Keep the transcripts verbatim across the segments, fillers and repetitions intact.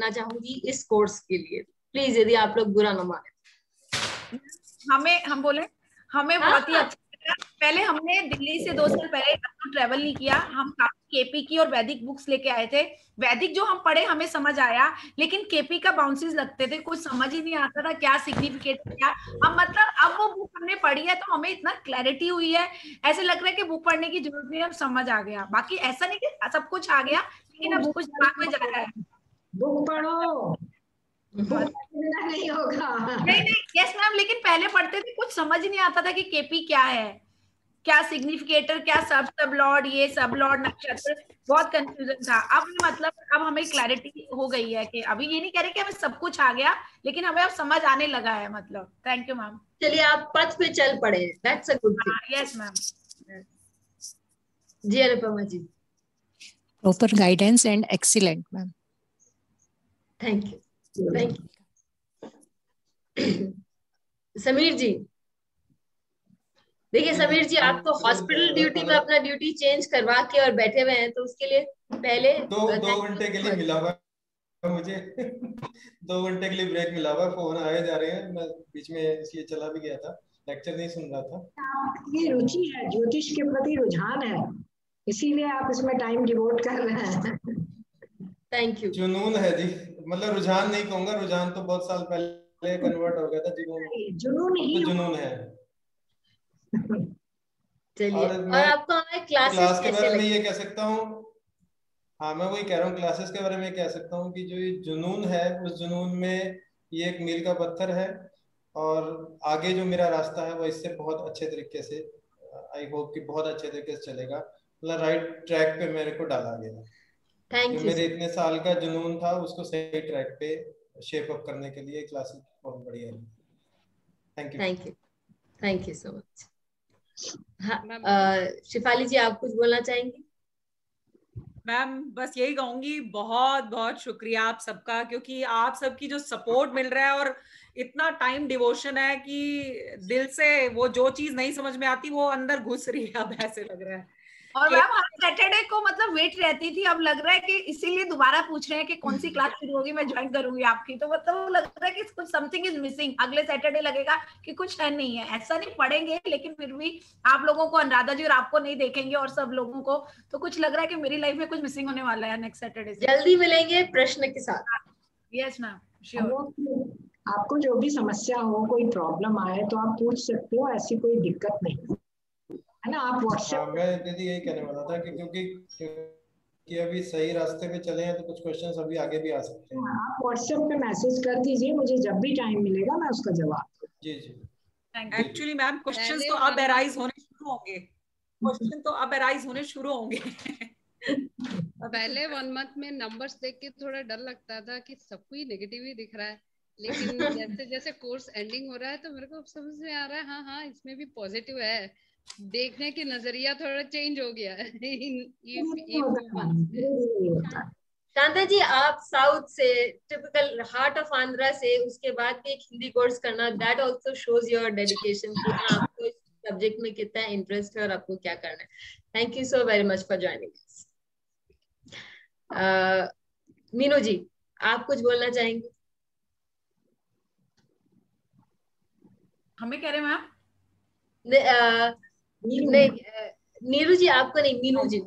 करना चाहूंगी इस कोर्स के लिए, प्लीज यदि आप लोग बुरा ना माने। हमें हम बोले हमें हाँ बहुत ही हाँ। अच्छा लगा। पहले हमने दिल्ली से दो साल पहले तो ट्रेवल नहीं किया, हम केपी की और वैदिक बुक्स लेके आए थे। वैदिक जो हम पढ़े हमें समझ आया, लेकिन केपी का बाउंसेस लगते थे, कुछ समझ ही नहीं आता था क्या सिग्निफिकेट क्या। अब मतलब अब वो बुक हमने पढ़ी है तो हमें इतना क्लैरिटी हुई है, ऐसे लग रहा है कि बुक पढ़ने की जरूरत नहीं है, अब समझ आ गया। बाकी ऐसा नहीं कि सब कुछ आ गया, लेकिन अब कुछ दिमाग में जा रहा है। बुक पढ़ो, बुक बस पढ़ना नहीं होगा। नहीं नहीं, यस मैम, लेकिन पहले पढ़ते थे कुछ समझ ही नहीं आता था कि केपी क्या है, क्या सिग्निफिकेटर, क्या सब सब लॉर्ड, ये सब लॉर्ड नक्षत्र, बहुत कंफ्यूजन था। अब मतलब अब हमें क्लैरिटी हो गई है कि अभी ये नहीं कह रहे कि हमें सब कुछ आ गया, लेकिन हमें अब समझ आने लगा है। मतलब थैंक यू मैम। चलिए आप पथ पे चल पड़े, that's a good thing. Yes ma'am. जी Anupama ji. Proper guidance and excellent, ma'am. Thank you thank you. Sameer ji, देखिए समीर जी, आप तो हॉस्पिटल ड्यूटी में अपना ड्यूटी चेंज करवा के और बैठे हुए हैं, तो उसके लिए पहले दो दो घंटे के लिए मिला हुआ मुझे दो घंटे के लिए ब्रेक मिला हुआ, फोन आए जा रहे हैं, मैं बीच में इसलिए चला भी गया था, लेक्चर नहीं सुन रहा था। आपकी रुचि है, ज्योतिष के प्रति रुझान है, इसीलिए आप इसमें टाइम डिवोट कर रहे हैं। Thank you. जुनून है जी, मतलब रुझान नहीं कहूंगा, रुझान तो बहुत साल पहले कन्वर्ट हो गया था, जुनून जुनून ही तो जुनून है। चलिए, और और मैं आपको हमारे क्लासेस क्लास के कैसे बारे में लगे? ये कह सकता हूँ, हाँ मैं वही कह रहा हूँ, क्लासेस के बारे में कह सकता हूँ कि जो ये जुनून है, उस जुनून में ये एक मील का पत्थर है, और आगे जो मेरा रास्ता है वो इससे बहुत अच्छे तरीके से, आई होप कि बहुत अच्छे तरीके से चलेगा, मतलब राइट ट्रैक पे मेरे को डाला गया। थैंक जो यू। मेरे इतने साल का जुनून था उसको सही ट्रैक पे शेप अप करने के लिए क्लासेस बहुत बढ़िया है। Thank you thank you thank you so much. हाँ, शिफाली जी आप कुछ बोलना चाहेंगी? मैम बस यही कहूंगी, बहुत बहुत शुक्रिया आप सबका, क्योंकि आप सबकी जो सपोर्ट मिल रहा है और इतना टाइम डिवोशन है कि दिल से वो जो चीज नहीं समझ में आती वो अंदर घुस रही है, अब ऐसे लग रहा है। और मैम हर सैटरडे को मतलब वेट रहती थी, अब लग रहा है कि इसीलिए दोबारा पूछ रहे हैं कि कौन सी क्लास शुरू होगी, मैं ज्वाइन करूंगी आपकी। तो मतलब वो लग रहा है कि कुछ समथिंग इज मिसिंग, अगले सैटरडे लगेगा कि कुछ है नहीं है। ऐसा नहीं पढ़ेंगे, लेकिन फिर भी आप लोगों को, अनुराधा जी और आपको नहीं देखेंगे और सब लोगों को, तो कुछ लग रहा है कि मेरी लाइफ में कुछ मिसिंग होने वाला है नेक्स्ट सैटरडे से। जल्दी मिलेंगे प्रश्न के साथ। Yes ma'am sure. आपको जो भी समस्या हो, कोई प्रॉब्लम आए तो आप पूछ सकते हो, ऐसी कोई दिक्कत नहीं है ना। आप व्हाट्सएप, हाँ मैं दीदी यही कहने वाला था कि क्योंकि कि अभी सही रास्ते पे चले हैं तो कुछ क्वेश्चंस अभी आगे भी आ सकते हैं। आप व्हाट्सएप पे मैसेज कर दीजिए, मुझे जब भी टाइम मिलेगा मैं उसका जवाब। जी जी। एक्चुअली मैम क्वेश्चंस तो अब अराइज होने शुरू होंगे, क्वेश्चन तो अब अराइज होने शुरू होंगे। पहले वन मंथ में नंबर्स देख के थोड़ा डर लगता था कि सबको ही नेगेटिव ही दिख रहा है, लेकिन जैसे जैसे कोर्स एंडिंग हो रहा है तो मेरे को समझ में आ रहा है हाँ हाँ इसमें भी पॉजिटिव है, देखने की नजरिया थोड़ा चेंज हो गया है इन शांता जी, आप साउथ से, टिपिकल हार्ट ऑफ आंध्रा से, उसके बाद भी एक हिंदी कोर्स करना, that also shows your dedication कि हाँ आपको इस सब्जेक्ट में कितना इंटरेस्ट है और आपको क्या करना है। Thank you so very much for joining us. Meenu ji आप कुछ बोलना चाहेंगे? हमें कह रहे मैम? नहीं, नीरू जी आपको नहीं, मीनू जी।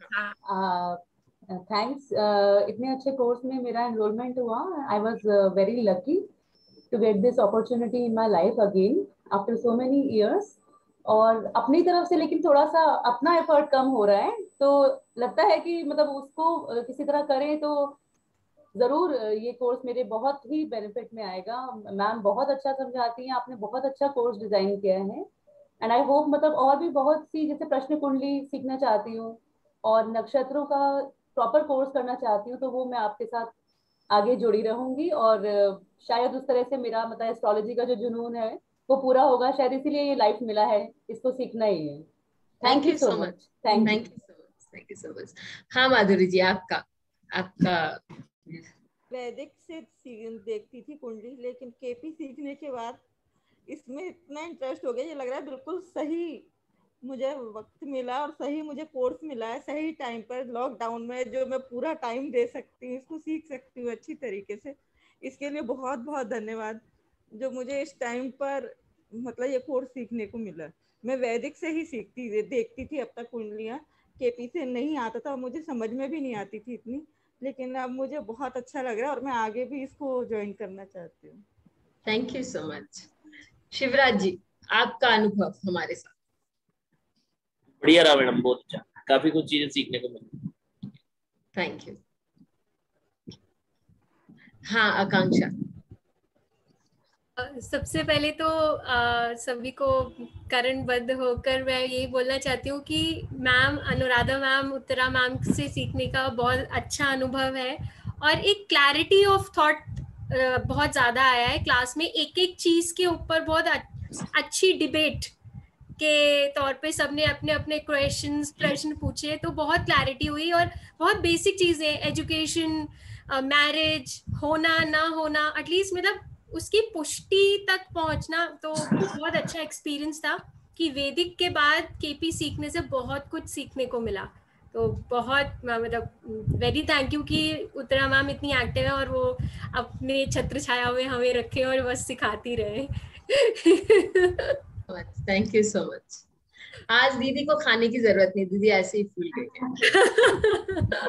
थैंक्स, इतने अच्छे कोर्स में मेरा एनरोलमेंट हुआ। I was very lucky to get this opportunity in my life again after so many years. और अपनी तरफ से लेकिन थोड़ा सा अपना एफर्ट कम हो रहा है, तो लगता है कि मतलब उसको किसी तरह करें तो जरूर ये कोर्स मेरे बहुत ही बेनिफिट में आएगा। मैम बहुत अच्छा समझाती हैं, आपने बहुत अच्छा कोर्स डिजाइन किया है, एंड आई होप मतलब और भी बहुत सी, जैसे प्रश्न कुंडली सीखना चाहती हूँ और नक्षत्रों का प्रॉपर कोर्स करना चाहती हूँ, तो वो मैं आपके साथ आगे जुड़ी रहूंगी, और शायद उस तरह से मेरा मतलब एस्ट्रोलॉजी का जो जुनून है वो पूरा होगा, शायद इसीलिए ये लाइफ मिला है, इसको सीखना ही है। Thank you so much. Thank you so much thank you so much. हाँ माधुरी जी, आपका आपका वैदिक से देखती थी कुंडली, लेकिन केपी सीखने के बाद इसमें इतना इंटरेस्ट हो गया, ये लग रहा है बिल्कुल सही मुझे वक्त मिला और सही मुझे कोर्स मिला है सही टाइम पर लॉकडाउन में, जो मैं पूरा टाइम दे सकती हूँ, इसको सीख सकती हूँ अच्छी तरीके से। इसके लिए बहुत बहुत धन्यवाद जो मुझे इस टाइम पर मतलब ये कोर्स सीखने को मिला। मैं वैदिक से ही सीखती देखती थी अब तक कुंडलियाँ, केपी से नहीं आता था, मुझे समझ में भी नहीं आती थी इतनी, लेकिन अब मुझे बहुत अच्छा लग रहा है और मैं आगे भी इसको ज्वाइन करना चाहती हूँ। Thank you so much. Shivraj ji, आपका अनुभव हमारे साथ। बढ़िया रहा मैडम, बहुत अच्छा, काफी कुछ चीजें सीखने को मिली। Thank you. हाँ आकांक्षा। सबसे पहले तो आ, सभी को कारणबद्ध होकर मैं यही बोलना चाहती हूँ कि ma'am Anuradha ma'am, Uttara ma'am से सीखने का बहुत अच्छा अनुभव है और एक क्लैरिटी ऑफ थॉट बहुत ज़्यादा आया है क्लास में। एक एक चीज़ के ऊपर बहुत अच्छी डिबेट के तौर पे सबने अपने अपने क्वेश्चंस प्रश्न पूछे, तो बहुत क्लैरिटी हुई और बहुत बेसिक चीज़ें, एजुकेशन, मैरिज होना ना होना, एटलीस्ट मतलब उसकी पुष्टि तक पहुंचना, तो बहुत अच्छा एक्सपीरियंस था कि वैदिक के बाद केपी सीखने से बहुत कुछ सीखने को मिला। तो बहुत मतलब वेरी थैंक यू कि उत्तरा मैम इतनी एक्टिव है और वो अपने छत्र छाया में हमें रखे और बस सिखाती रहे। Thank you so much. आज दीदी को खाने की जरूरत नहीं, दीदी ऐसे ही फूल गई है।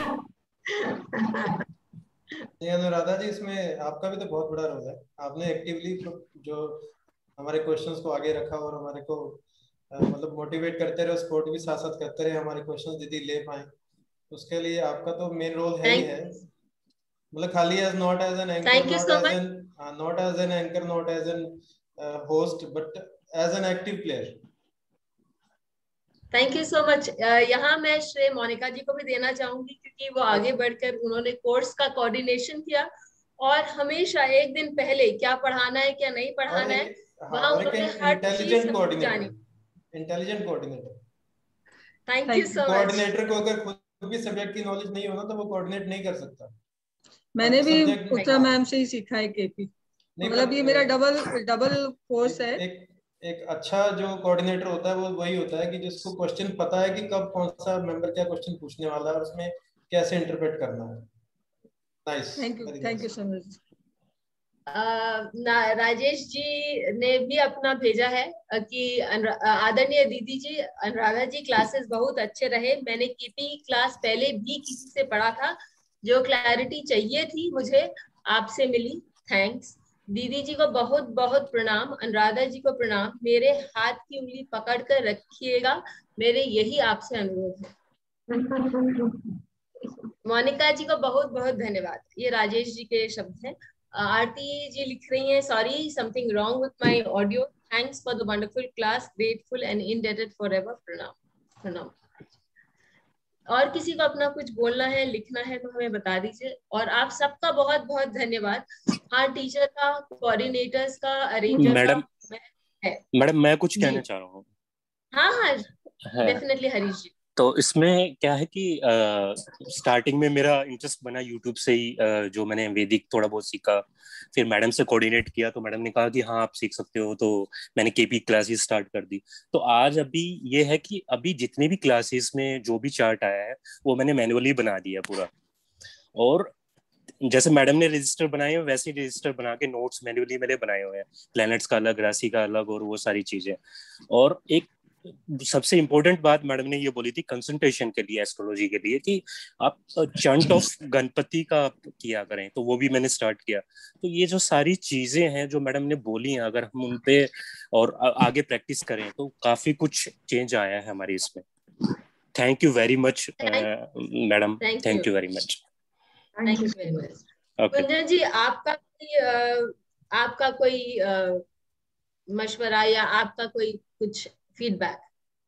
नहीं अनुराधा जी, इसमें आपका भी तो बहुत बड़ा रोल है। आपने एक्टिवली जो हमारे क्वेश्चंस को आगे रखा और हमारे को मतलब मोटिवेट करते रहे, सपोर्ट भी साथ साथ करते रहे, हमारे क्वेश्चंस दीदी ले पाए, उसके लिए आपका तो मेन रोल है ही है। मतलब खाली as not as an anchor, not as an not as an anchor, not as an host, but as an active player. Thank you so much. यहाँ मैं श्रेय मोनिका जी को भी देना चाहूंगी क्योंकि वो आगे बढ़कर उन्होंने कोर्स का कोऑर्डिनेशन किया और हमेशा एक दिन पहले क्या पढ़ाना है क्या नहीं पढ़ाना है वहाँ उन्होंने हर चीज जानी। Intelligent coordinator. Thank you so much. Coordinator को अगर खुद भी सब्जेक्ट की नॉलेज नहीं होना तो वो कोऑर्डिनेट नहीं कर सकता। मैंने भी उत्तरा मैम से ही सीखा है केपी, मतलब ये मेरा डबल डबल कोर्स है। एक एक अच्छा जो कोऑर्डिनेटर होता है वो वही होता है कि जिसको क्वेश्चन पता है कि कब कौन सा मेंबर क्या क्वेश्चन पूछने वाला है और उसमें कैसे इंटरप्रेट करना है। Nice, thank you, thank you so much. Rajesh ji ने भी अपना भेजा है कि आदरणीय दीदी जी, अनुराधा जी क्लासेस बहुत अच्छे रहे। मैंने केपी क्लास पहले भी किसी से पढ़ा था, जो क्लैरिटी चाहिए थी मुझे आपसे मिली। थैंक्स। दीदी जी को बहुत बहुत प्रणाम, अनुराधा जी को प्रणाम। मेरे हाथ की उंगली पकड़ कर रखिएगा, मेरे यही आपसे अनुरोध है। मोनिका जी को बहुत बहुत धन्यवाद। ये राजेश जी के शब्द हैं। आरती जी लिख रही हैं, sorry something wrong with my audio, thanks for the wonderful class, grateful and indebted forever. प्रणाम प्रणाम। और किसी को अपना कुछ बोलना है लिखना है तो हमें बता दीजिए। और आप सबका बहुत बहुत धन्यवाद। हाँ टीचर का, कोऑर्डिनेटर्स का, अरेंजर मैडम का। मैडम मैं कुछ कहना चाह रहा हूँ। हाँ हाँ डेफिनेटली हरीश जी। तो इसमें क्या है कि स्टार्टिंग में मेरा इंटरेस्ट बना यूट्यूब से ही, uh, जो मैंने वैदिक थोड़ा बहुत सीखा, फिर मैडम से कोऑर्डिनेट किया तो मैडम ने कहा कि हाँ आप सीख सकते हो, तो मैंने केपी क्लासेस स्टार्ट कर दी। तो आज अभी ये है कि अभी जितने भी क्लासेस में जो भी चार्ट आया है वो मैंने मैनुअली बना दिया पूरा, और जैसे मैडम ने रजिस्टर बनाए हुए वैसे ही रजिस्टर बना के नोट्स मैनुअली मैंने बनाए हुए हैं, प्लैनेट्स का अलग, राशि का अलग, और वो सारी चीजें। और एक सबसे इम्पोर्टेंट बात मैडम ने ये बोली थी कंसंट्रेशन के लिए, एस्ट्रोलॉजी के लिए, कि आप चंट ऑफ गणपति का किया करें, तो वो भी मैंने स्टार्ट किया। तो ये जो सारी चीजें हैं जो मैडम ने बोली हैं, अगर हम उन पे और आगे प्रैक्टिस करें तो काफी कुछ चेंज आया है हमारी इसमें। Thank you very much madam, thank you very much. Thank you very much. Kunjan ji, आपका कोई आपका कोई मशवरा या आपका कोई कुछ फीडबैक?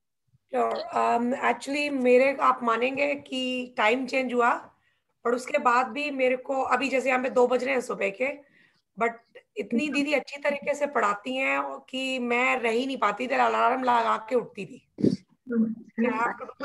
एक्चुअली um, मेरे आप मानेंगे कि टाइम चेंज हुआ, पर उसके बाद भी मेरे को अभी जैसे यहाँ पे दो बज रहे हैं सुबह के, बट इतनी दीदी अच्छी तरीके से पढ़ाती हैं कि मैं रह ही नहीं पाती थी, अलार्म लगा के उठती थी।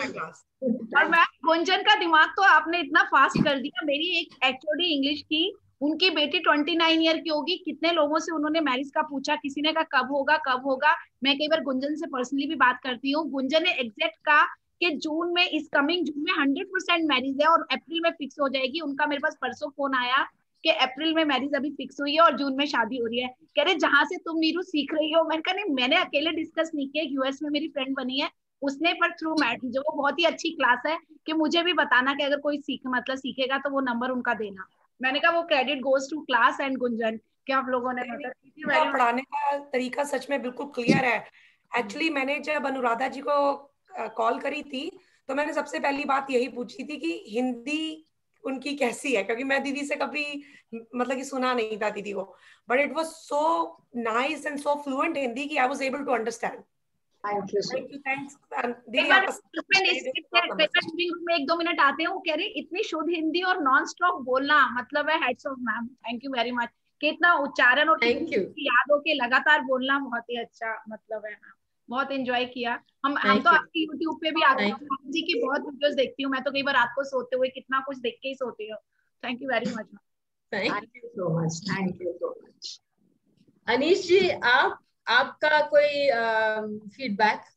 और मैं गुंजन का दिमाग तो आपने इतना फास्ट कर दिया। मेरी एक एचओडी इंग्लिश की उनकी बेटी ट्वेंटी नाइन ईयर की होगी। कितने लोगों से उन्होंने मैरिज का पूछा, किसी ने कहा कब होगा कब होगा। मैं कई बार गुंजन से पर्सनली भी बात करती हूँ, गुंजन ने एग्जैक्ट कहा कि जून में, इस कमिंग जून में हंड्रेड परसेंट मैरिज है और अप्रैल में फिक्स हो जाएगी। उनका मेरे पास परसों फोन आया कि अप्रैल में मैरिज अभी फिक्स हुई है और जून में शादी हो रही है। कह रहे जहां से तुम नीरू सीख रही हो। मैंने कहा नहीं, मैंने अकेले डिस्कस नहीं किया, यूएस में मेरी फ्रेंड बनी है उसने, पर थ्रू मैरिज, जो वो बहुत ही अच्छी क्लास है, कि मुझे भी बताना कि अगर कोई सीख मतलब सीखेगा तो वो नंबर उनका देना। मैंने कहा वो credit goes to class and Gunjan कि आप लोगों ने मतलब पढ़ाने का तरीका सच में बिल्कुल क्लियर है। एक्चुअली मैंने जब अनुराधा जी को कॉल करी थी तो मैंने सबसे पहली बात यही पूछी थी कि हिंदी उनकी कैसी है, क्योंकि मैं दीदी से कभी मतलब कि सुना नहीं था दीदी को, but it was so nice and so fluent Hindi कि I was able to understand. Thank you thank you thanks दीदी। में एक दो मिनट आते हैं, वो कह रही इतनी शुद्ध हिंदी और नॉन स्टॉप बोलना, मतलब है hats off ma'am, thank you very much. कि इतना उच्चारण और याद हो के लगातार बोलना बहुत ही अच्छा मतलब है मैम, बहुत एंजॉय किया। हम हम तो आपकी यूट्यूब पे भी आते हैं, जी की बहुत वीडियोस देखती हूँ मैं तो, कई बार रात को सोते हुए कितना कुछ देख के ही सोती हूँ। Thank you very much. Thank you so much, thank you so much. Anish ji, आप आपका कोई फीडबैक? uh,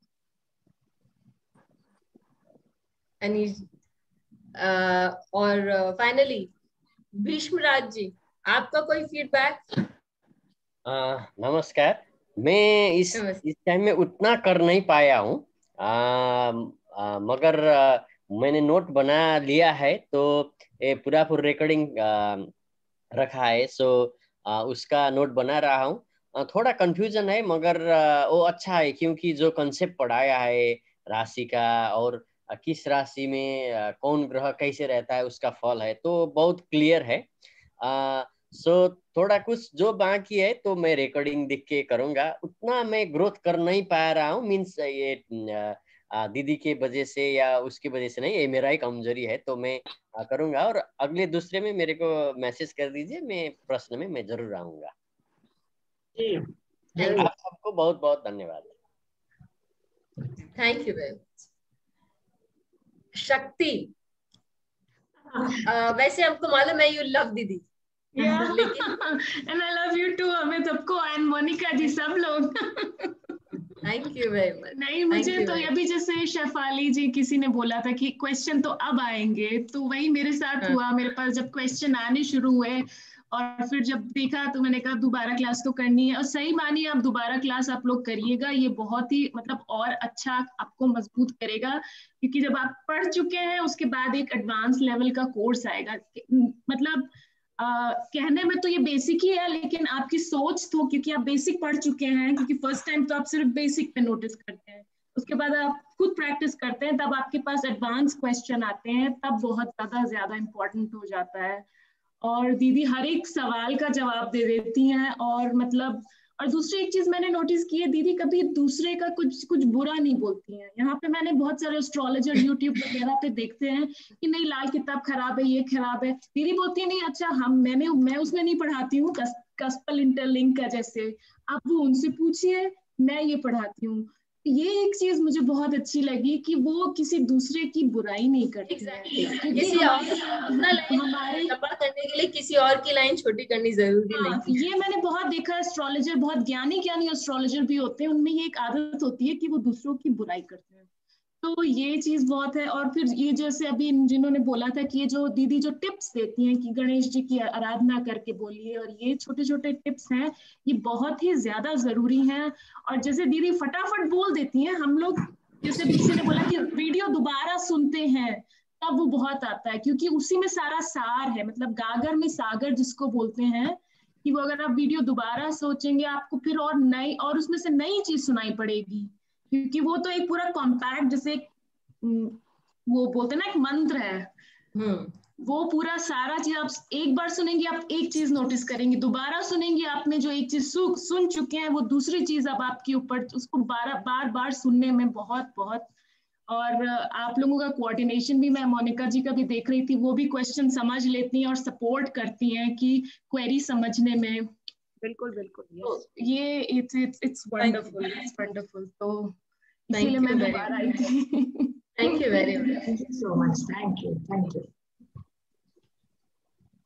अनीश uh, और फाइनली uh, भीष्मराज जी, आपका कोई फीडबैक? uh, नमस्कार। मैं इस इस टाइम में उतना कर नहीं पाया हूँ, मगर आ, मैंने नोट बना लिया है, तो ये पूरा पूरा रिकॉर्डिंग रखा है, सो आ, उसका नोट बना रहा हूँ। थोड़ा कंफ्यूजन है, मगर आ, वो अच्छा है, क्योंकि जो कंसेप्ट पढ़ाया है राशि का और किस राशि में आ, कौन ग्रह कैसे रहता है उसका फल है, तो बहुत क्लियर है। आ, सो so, थोड़ा कुछ जो बाकी है तो मैं रिकॉर्डिंग देख के करूंगा। उतना मैं ग्रोथ कर नहीं पा रहा हूँ, मीन्स ये दीदी के वजह से या उसकी वजह से नहीं, ये मेरा ही कमजोरी है, तो मैं करूंगा। और अगले दूसरे में मेरे को मैसेज कर दीजिए, मैं प्रश्न में मैं जरूर आऊंगा। आप सबको बहुत बहुत धन्यवाद। Thank you very much. Shakti, uh, वैसे हमको मालूम है यू लव दीदी, and I love you too, हमें सबको, एंड मोनिका जी, सब लोग। Thank you very much. नहीं, मुझे तो ये भी, जैसे शेफाली जी किसी ने बोला था कि क्वेश्चन तो अब आएंगे, तो वही मेरे साथ हुआ। मेरे पास जब क्वेश्चन आने शुरू हुए और फिर जब देखा तो मैंने कहा दोबारा क्लास तो करनी है, और सही मानिए आप दोबारा क्लास आप लोग करिएगा, ये बहुत ही मतलब और अच्छा आपको मजबूत करेगा, क्योंकि जब आप पढ़ चुके हैं उसके बाद एक एडवांस लेवल का कोर्स आएगा। मतलब Uh, कहने में तो ये बेसिक ही है, लेकिन आपकी सोच तो, क्योंकि आप बेसिक पढ़ चुके हैं, क्योंकि फर्स्ट टाइम तो आप सिर्फ बेसिक पे नोटिस करते हैं, उसके बाद आप खुद प्रैक्टिस करते हैं, तब आपके पास एडवांस क्वेश्चन आते हैं, तब बहुत ज्यादा ज्यादा इम्पोर्टेंट हो जाता है। और दीदी हर एक सवाल का जवाब दे देती हैं, और मतलब, और दूसरी एक चीज मैंने नोटिस की है, दीदी कभी दूसरे का कुछ कुछ बुरा नहीं बोलती हैं। यहाँ पे मैंने बहुत सारे एस्ट्रोलॉजर यूट्यूब वगैरह पे देखते हैं कि नहीं लाल किताब खराब है, ये खराब है, दीदी बोलती है नहीं अच्छा हम मैंने मैं उसमें नहीं पढ़ाती हूँ, कस्पल इंटरलिंक का, जैसे आप वो उनसे पूछिए, मैं ये पढ़ाती हूँ। ये एक चीज मुझे बहुत अच्छी लगी कि वो किसी दूसरे की बुराई नहीं करती exactly. है, किसी और अपना लाइन हमारे लंबा करने के लिए किसी और की लाइन छोटी करनी जरूरी हाँ, नहीं। ये मैंने बहुत देखा, एस्ट्रोलॉजर बहुत ज्ञानी ज्ञानी एस्ट्रोलॉजर भी होते हैं, उनमें ये एक आदत होती है कि वो दूसरों की बुराई करते हैं, तो ये चीज बहुत है। और फिर ये जैसे अभी जिन्होंने बोला था कि ये जो दीदी जो टिप्स देती हैं कि गणेश जी की आराधना करके बोलिए, और ये छोटे छोटे टिप्स हैं, ये बहुत ही ज्यादा जरूरी हैं। और जैसे दीदी फटाफट बोल देती हैं, हम लोग जैसे किसी ने बोला कि वीडियो दोबारा सुनते हैं तब वो बहुत आता है, क्योंकि उसी में सारा सार है, मतलब गागर में सागर जिसको बोलते हैं, कि वो अगर आप वीडियो दोबारा सोचेंगे आपको फिर और नई, और उसमें से नई चीज सुनाई पड़ेगी, क्योंकि वो तो एक पूरा कॉम्पैक्ट, जैसे वो बोलते हैं ना एक मंत्र है, वो पूरा सारा चीज आप एक बार सुनेंगे, आप एक चीज नोटिस करेंगे, दोबारा सुनेंगे आपने जो एक चीज सु, सुन चुके हैं वो दूसरी चीज अब आपके ऊपर, उसको बार बार बार सुनने में बहुत बहुत। और आप लोगों का कोऑर्डिनेशन भी, मैं मोनिका जी का भी देख रही थी, वो भी क्वेश्चन समझ लेती हैं और सपोर्ट करती हैं कि क्वेरी समझने में। बिल्कुल बिल्कुल, yes. ये it's it's it's wonderful, it's wonderful. तो इसीलिए मैं दोबारा आई थी। Thank you very much, thank you so much, thank you, thank you.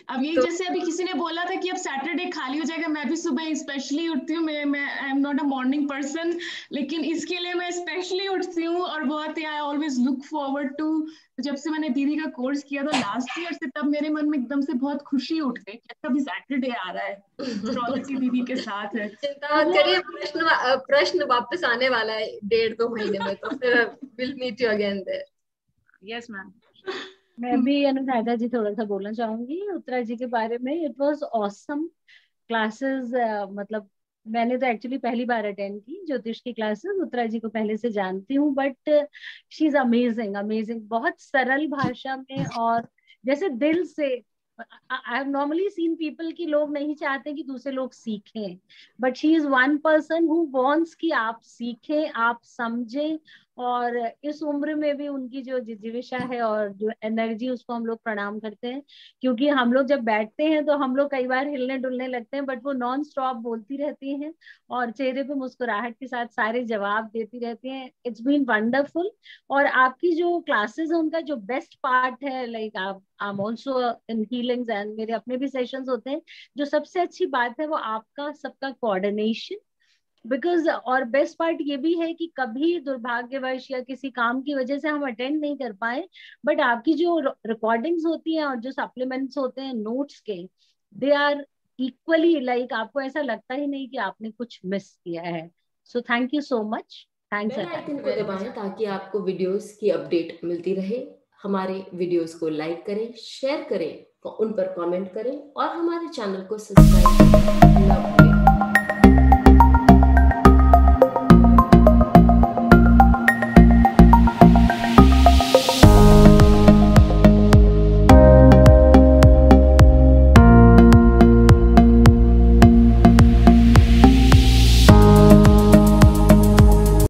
अब ये जैसे अभी किसी ने बोला था कि अब सैटरडे खाली हो जाएगा, मैं भी सुबह स्पेशली उठती हूँ, मैं मैं I am not a morning person, लेकिन इसके लिए मैं स्पेशली उठती हूँ और बहुत ही I always look forward to. जब से मैंने दीदी का कोर्स किया था लास्ट ईयर से, तब मेरे मन में एकदम से बहुत खुशी उठ गई कि अभी सैटरडे आ रहा है, एस्ट्रोलॉजी दीदी के साथ है। चिंता मत करिए, प्रश्न प्रश्न वापस आने वाला है डेढ़ दो महीने में, तो फिर will meet you again there. Yes ma'am. मैं भी अनुराधा जी थोड़ा सा बोलना चाहूंगी उत्तरा जी के बारे में। इट वाज ऑसम क्लासेस, मतलब मैंने तो एक्चुअली पहली बार अटेंड की ज्योतिष की क्लासेस। उत्तरा जी को पहले से जानती हूँ, but she is amazing amazing, बहुत सरल भाषा में और जैसे दिल से। I have normally seen people की लोग नहीं चाहते कि दूसरे लोग सीखें, but she is one person who wants कि आप सीखें, आप समझें। और इस उम्र में भी उनकी जो जिज्ञासा है और जो एनर्जी, उसको हम लोग प्रणाम करते हैं। क्योंकि हम लोग जब बैठते हैं तो हम लोग कई बार हिलने डुलने लगते हैं, बट वो नॉन स्टॉप बोलती रहती हैं और चेहरे पे मुस्कुराहट के साथ सारे जवाब देती रहती हैं। It's been wonderful. और आपकी जो क्लासेस है उनका जो बेस्ट पार्ट है, लाइक आप I am also in healings and मेरे अपने भी सेशंस होते हैं, जो सबसे अच्छी बात है वो आपका सबका कोऑर्डिनेशन। बिकॉज और बेस्ट पार्ट ये भी है कि कभी दुर्भाग्यवश या किसी काम की वजह से हम अटेंड नहीं कर पाए, बट आपकी जो रिकॉर्डिंग्स होती हैं और जो सप्लीमेंट्स होते हैं नोट्स के, दे आर इक्वली लाइक, आपको ऐसा लगता ही नहीं कि आपने कुछ मिस किया है। So thank you so much. Thanks bell icon को दबाएं ताकि आपको वीडियोस की अपडेट मिलती रहे। हमारे वीडियोस को लाइक करें, शेयर करें, उन पर कमेंट करें और हमारे चैनल को सब्सक्राइब करें। Love you.